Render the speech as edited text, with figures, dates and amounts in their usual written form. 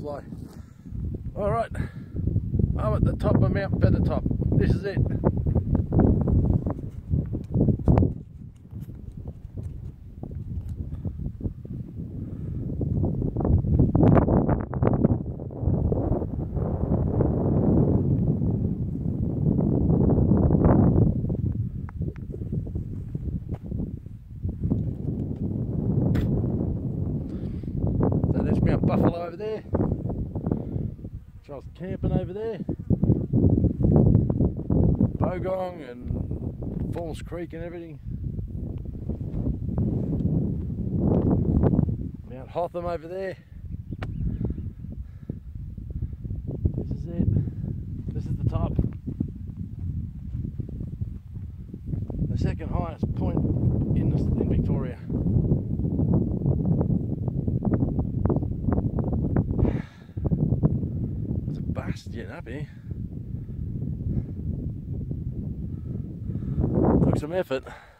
butterfly. Alright, I'm at the top of Mt Feathertop. This is it. There's Mount Buffalo over there. So I was camping over there. Bogong and Falls Creek and everything. Mount Hotham over there. This is it. This is the top. The second highest point in Victoria. Bastion up here. Took some effort.